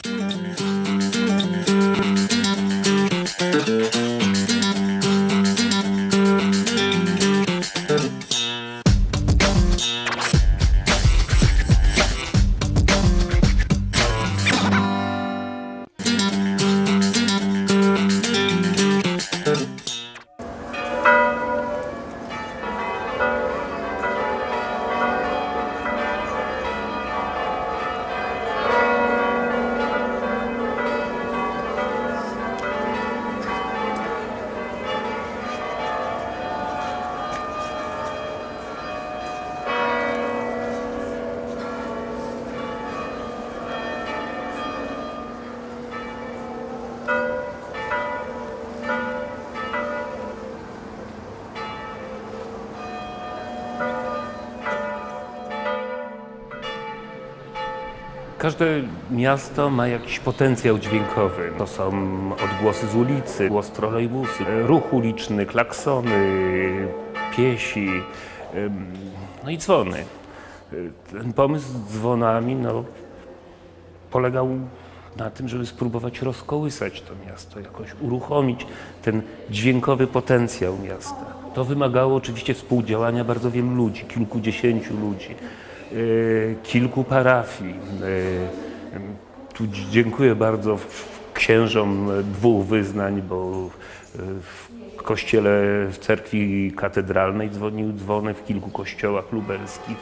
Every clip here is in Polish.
Każde miasto ma jakiś potencjał dźwiękowy. To są odgłosy z ulicy, głos trolejbusy, ruch uliczny, klaksony, piesi, no i dzwony. Ten pomysł z dzwonami polegał na tym, żeby spróbować rozkołysać to miasto, jakoś uruchomić ten dźwiękowy potencjał miasta. To wymagało oczywiście współdziałania bardzo wielu ludzi, kilkudziesięciu ludzi. Kilku parafii. Tu dziękuję bardzo księżom dwóch wyznań, bo w kościele, w cerkwi katedralnej dzwonił dzwony, w kilku kościołach lubelskich.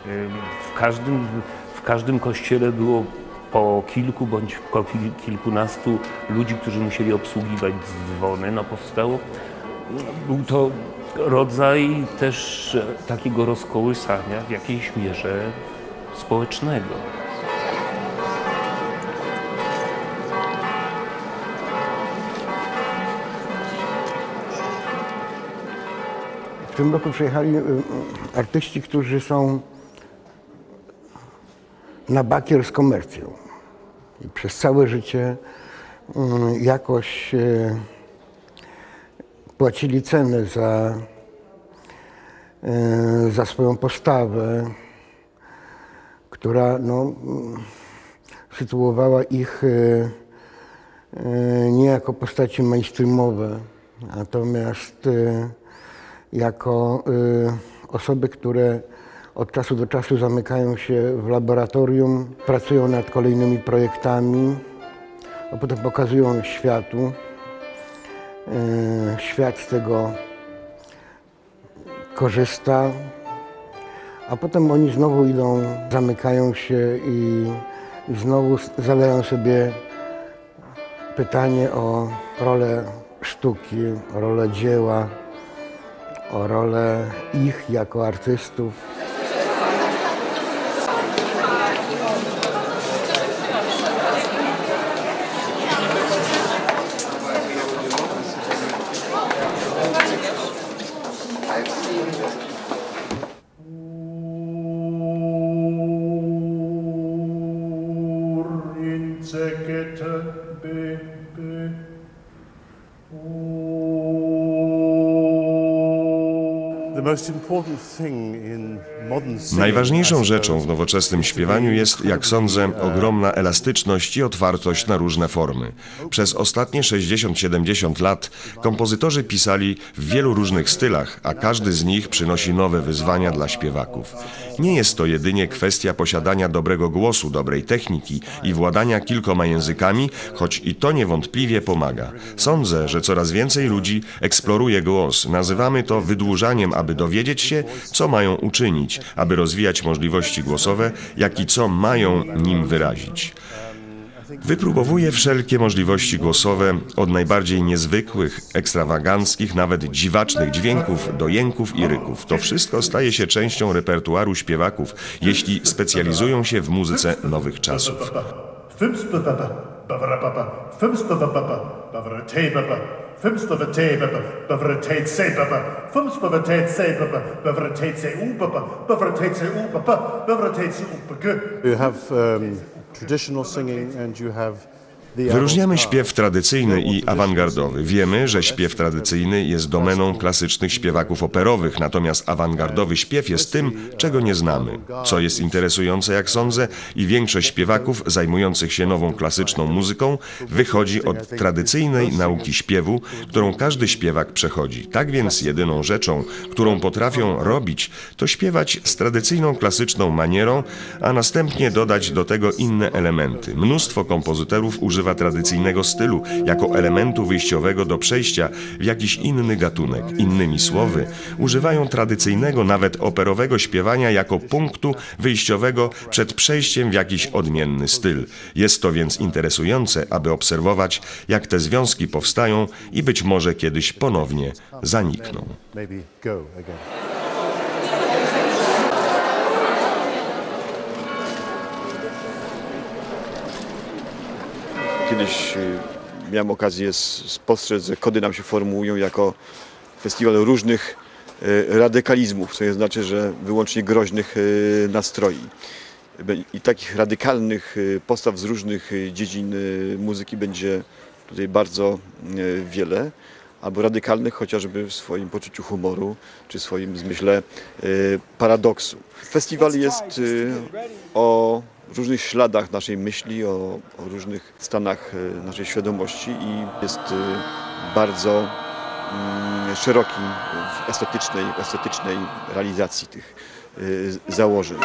W każdym kościele było po kilku bądź po kilkunastu ludzi, którzy musieli obsługiwać dzwony. Był to rodzaj też takiego rozkołysania w jakiejś mierze społecznego. W tym roku przyjechali artyści, którzy są na bakier z komercją. I przez całe życie jakoś płacili cenę za swoją postawę, która sytuowała ich nie jako postaci mainstreamowe, natomiast jako osoby, które od czasu do czasu zamykają się w laboratorium, pracują nad kolejnymi projektami, a potem pokazują światu. Świat z tego korzysta, a potem oni znowu idą, zamykają się i znowu zadają sobie pytanie o rolę sztuki, o rolę dzieła, o rolę ich jako artystów. Najważniejszą rzeczą w nowoczesnym śpiewaniu jest, jak sądzę, ogromna elastyczność i otwartość na różne formy. Przez ostatnie 60-70 lat kompozytorzy pisali w wielu różnych stylach, a każdy z nich przynosi nowe wyzwania dla śpiewaków. Nie jest to jedynie kwestia posiadania dobrego głosu, dobrej techniki i władania kilkoma językami, choć i to niewątpliwie pomaga. Sądzę, że coraz więcej ludzi eksploruje głos. Nazywamy to wydłużaniem, aby dowiedzieć się, co mają uczynić, aby rozwijać możliwości głosowe, jak i co mają nim wyrazić. Wypróbowuję wszelkie możliwości głosowe, od najbardziej niezwykłych, ekstrawaganckich, nawet dziwacznych dźwięków do jęków i ryków. To wszystko staje się częścią repertuaru śpiewaków, jeśli specjalizują się w muzyce nowych czasów. You have traditional singing and you have Wyróżniamy śpiew tradycyjny i awangardowy. Wiemy, że śpiew tradycyjny jest domeną klasycznych śpiewaków operowych, natomiast awangardowy śpiew jest tym, czego nie znamy. Co jest interesujące, jak sądzę, i większość śpiewaków zajmujących się nową klasyczną muzyką wychodzi od tradycyjnej nauki śpiewu, którą każdy śpiewak przechodzi. Tak więc jedyną rzeczą, którą potrafią robić, to śpiewać z tradycyjną klasyczną manierą, a następnie dodać do tego inne elementy. Mnóstwo kompozytorów używa tradycyjnego stylu jako elementu wyjściowego do przejścia w jakiś inny gatunek. Innymi słowy, używają tradycyjnego, nawet operowego śpiewania jako punktu wyjściowego przed przejściem w jakiś odmienny styl. Jest to więc interesujące, aby obserwować, jak te związki powstają i być może kiedyś ponownie zanikną. Kiedyś miałem okazję spostrzec, że Kody nam się formułują jako festiwal różnych radykalizmów, co nie znaczy, że wyłącznie groźnych nastroi. I takich radykalnych postaw z różnych dziedzin muzyki będzie tutaj bardzo wiele, albo radykalnych chociażby w swoim poczuciu humoru, czy swoim zmyśle paradoksu. Festiwal jest o różnych śladach naszej myśli, o różnych stanach naszej świadomości i jest bardzo szeroki w estetycznej realizacji tych założeń.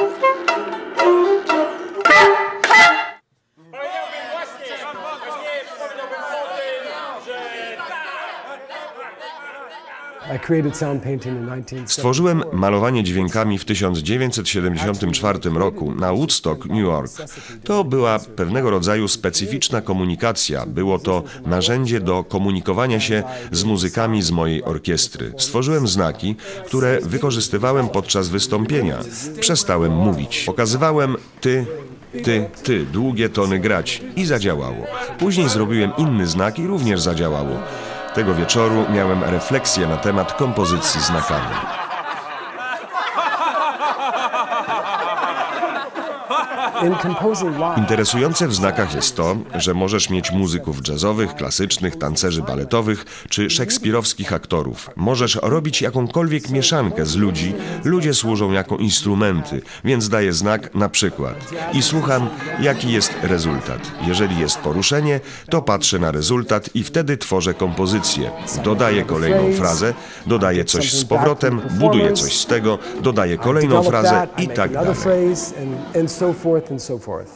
Stworzyłem malowanie dźwiękami w 1974 roku na Woodstock, New York. To była pewnego rodzaju specyficzna komunikacja. Było to narzędzie do komunikowania się z muzykami z mojej orkiestry. Stworzyłem znaki, które wykorzystywałem podczas wystąpienia. Przestałem mówić. Pokazywałem ty, długie tony grać i zadziałało. Później zrobiłem inny znak i również zadziałało. Tego wieczoru miałem refleksję na temat kompozycji znakami. Interesujące w znakach jest to, że możesz mieć muzyków jazzowych, klasycznych, tancerzy baletowych czy szekspirowskich aktorów. Możesz robić jakąkolwiek mieszankę z ludzi. Ludzie służą jako instrumenty, więc daję znak na przykład i słucham, jaki jest rezultat. Jeżeli jest poruszenie, to patrzę na rezultat i wtedy tworzę kompozycję. Dodaję kolejną frazę, dodaję coś z powrotem, buduję coś z tego, dodaję kolejną frazę i tak dalej. And so forth.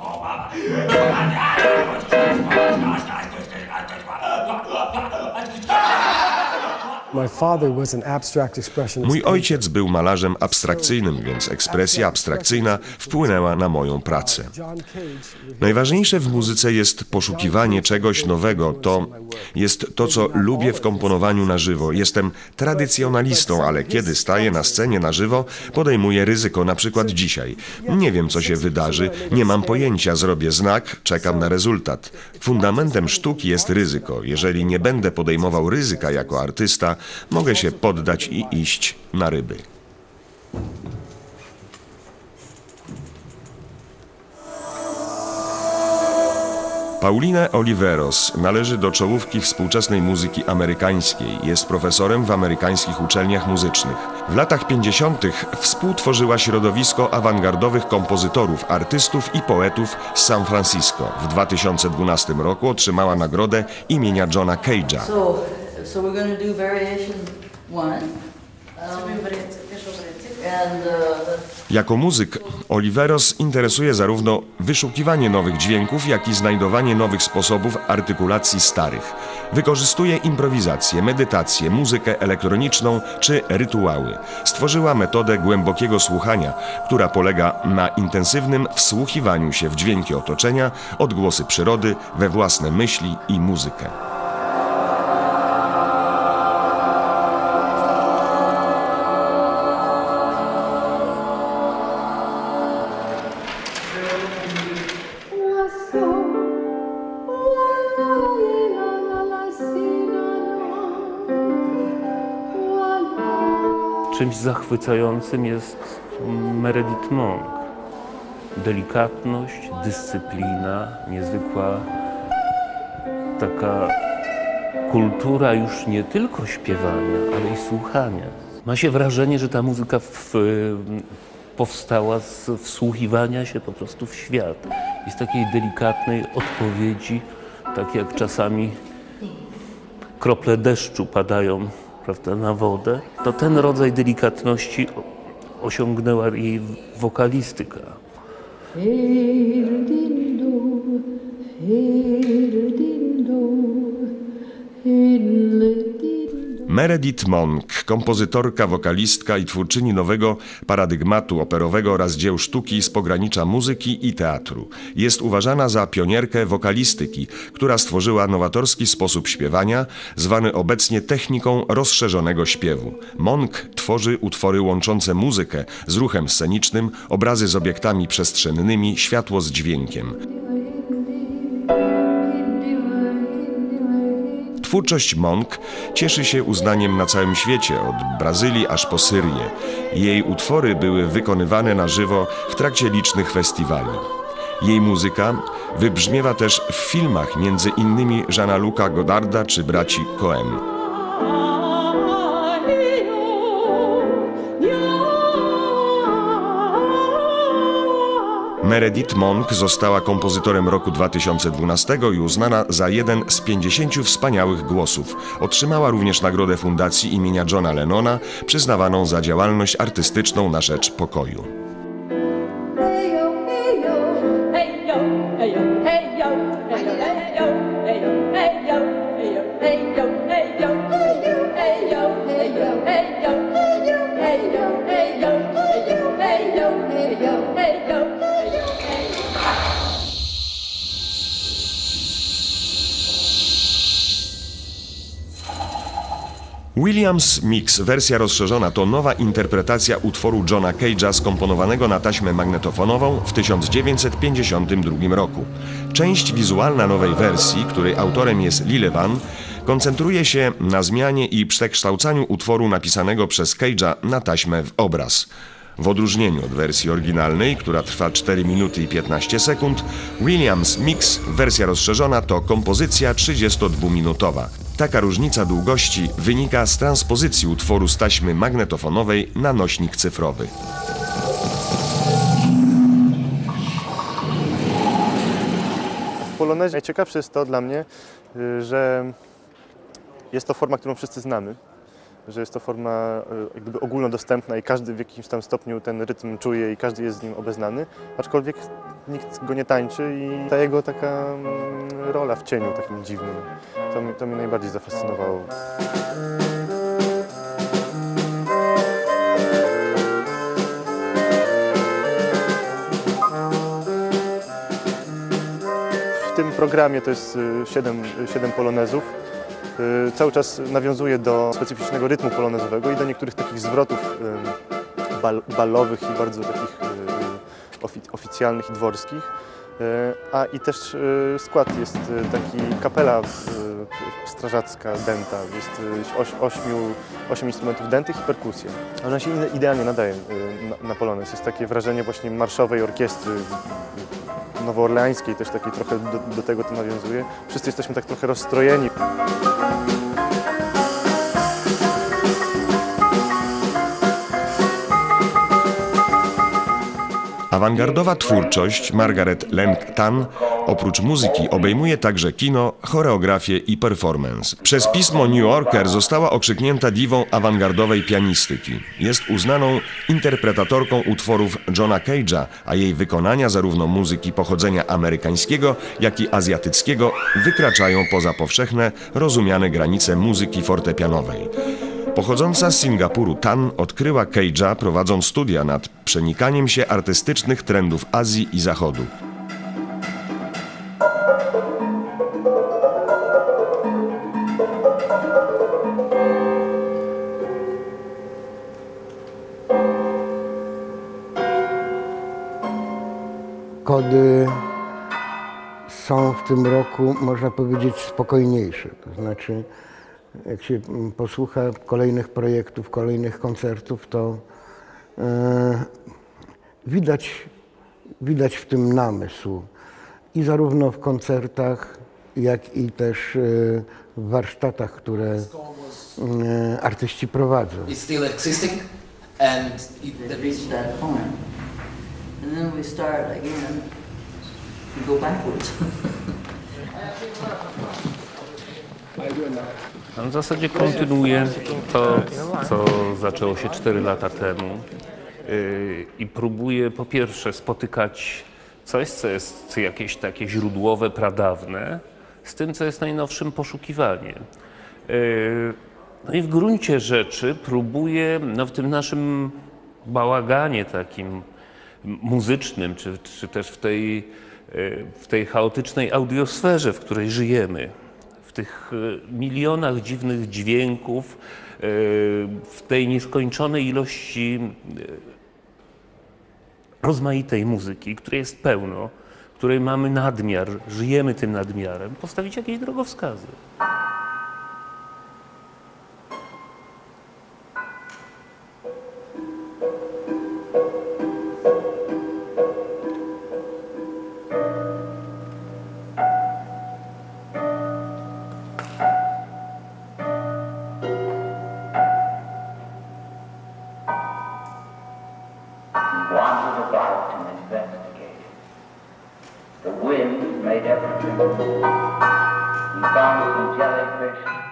Mój ojciec był malarzem abstrakcyjnym, więc ekspresja abstrakcyjna wpłynęła na moją pracę. Najważniejsze w muzyce jest poszukiwanie czegoś nowego. To jest to, co lubię w komponowaniu na żywo. Jestem tradycjonalistą, ale kiedy staję na scenie na żywo, podejmuję ryzyko, na przykład dzisiaj. Nie wiem, co się wydarzy, nie mam pojęcia, zrobię znak, czekam na rezultat. Fundamentem sztuki jest ryzyko. Jeżeli nie będę podejmował ryzyka jako artysta, mogę się poddać i iść na ryby. Pauline Oliveros należy do czołówki współczesnej muzyki amerykańskiej. Jest profesorem w amerykańskich uczelniach muzycznych. W latach 50. współtworzyła środowisko awangardowych kompozytorów, artystów i poetów z San Francisco. W 2012 roku otrzymała nagrodę imienia Johna Cage'a. So we're going to do variation 1. Jako muzyk Oliveros interesuje zarówno wyszukiwanie nowych dźwięków, jak i znajdowanie nowych sposobów artykulacji starych. Wykorzystuje improwizację, medytację, muzykę elektroniczną czy rytuały. Stworzyła metodę głębokiego słuchania, która polega na intensywnym wsłuchiwaniu się w dźwięki otoczenia, odgłosy przyrody, we własne myśli i muzykę. Czymś zachwycającym jest Meredith Monk. Delikatność, dyscyplina, niezwykła taka kultura już nie tylko śpiewania, ale i słuchania. Ma się wrażenie, że ta muzyka powstała z wsłuchiwania się po prostu w świat i z takiej delikatnej odpowiedzi, tak jak czasami krople deszczu padają, prawda, na wodę, to ten rodzaj delikatności osiągnęła jej wokalistyka. Meredith Monk, kompozytorka, wokalistka i twórczyni nowego paradygmatu operowego oraz dzieł sztuki z pogranicza muzyki i teatru. Jest uważana za pionierkę wokalistyki, która stworzyła nowatorski sposób śpiewania, zwany obecnie techniką rozszerzonego śpiewu. Monk tworzy utwory łączące muzykę z ruchem scenicznym, obrazy z obiektami przestrzennymi, światło z dźwiękiem. Twórczość Monk cieszy się uznaniem na całym świecie, od Brazylii aż po Syrię. Jej utwory były wykonywane na żywo w trakcie licznych festiwali. Jej muzyka wybrzmiewa też w filmach, między innymi Jeana-Luca Godarda czy braci Coen. Meredith Monk została kompozytorem roku 2012 i uznana za jeden z 50 wspaniałych głosów. Otrzymała również nagrodę Fundacji imienia Johna Lennona, przyznawaną za działalność artystyczną na rzecz pokoju. Williams Mix, wersja rozszerzona, to nowa interpretacja utworu Johna Cage'a skomponowanego na taśmę magnetofonową w 1952 roku. Część wizualna nowej wersji, której autorem jest Lee Levan, koncentruje się na zmianie i przekształcaniu utworu napisanego przez Cage'a na taśmę w obraz. W odróżnieniu od wersji oryginalnej, która trwa 4 minuty i 15 sekund, Williams Mix, wersja rozszerzona, to kompozycja 32-minutowa. Taka różnica długości wynika z transpozycji utworu z taśmy magnetofonowej na nośnik cyfrowy. W polonezie najciekawsze jest to dla mnie, że jest to forma, którą wszyscy znamy. Że jest to forma jak gdyby ogólnodostępna i każdy w jakimś tam stopniu ten rytm czuje i każdy jest z nim obeznany, aczkolwiek nikt go nie tańczy i ta jego taka rola w cieniu takim dziwnym, to mnie najbardziej zafascynowało. W tym programie to jest 7 polonezów. Cały czas nawiązuje do specyficznego rytmu polonezowego i do niektórych takich zwrotów ballowych i bardzo takich oficjalnych i dworskich. A i też skład jest taki kapela strażacka dęta, jest 8 instrumentów dętych i perkusja. Ona się idealnie nadaje na polonez. Jest takie wrażenie właśnie marszowej orkiestry nowoorleańskiej, też takiej trochę do tego to nawiązuje. Wszyscy jesteśmy tak trochę rozstrojeni. Awangardowa twórczość Margaret Lang-Tan oprócz muzyki obejmuje także kino, choreografię i performance. Przez pismo New Yorker została okrzyknięta diwą awangardowej pianistyki. Jest uznaną interpretatorką utworów Johna Cage'a, a jej wykonania zarówno muzyki pochodzenia amerykańskiego, jak i azjatyckiego wykraczają poza powszechne, rozumiane granice muzyki fortepianowej. Pochodząca z Singapuru Tan odkryła Cage'a, prowadząc studia nad przenikaniem się artystycznych trendów Azji i Zachodu. Kody są w tym roku, można powiedzieć, spokojniejsze. To znaczy, jak się posłucha kolejnych projektów, kolejnych koncertów, to widać w tym namysł. I zarówno w koncertach, jak i też w warsztatach, które artyści prowadzą. It's still existing and To reach that point. And then we start again and go backwards. On w zasadzie kontynuuje to, co zaczęło się 4 lata temu i próbuje po pierwsze spotykać coś, co jest jakieś takie źródłowe, pradawne, z tym, co jest najnowszym poszukiwaniem. No i w gruncie rzeczy próbuje w tym naszym bałaganie takim muzycznym, czy też w tej chaotycznej audiosferze, w której żyjemy, w tych milionach dziwnych dźwięków, w tej nieskończonej ilości rozmaitej muzyki, której jest pełno, której mamy nadmiar, żyjemy tym nadmiarem, postawić jakieś drogowskazy. Wandered about and investigated. The wind made everything. He found some jellyfish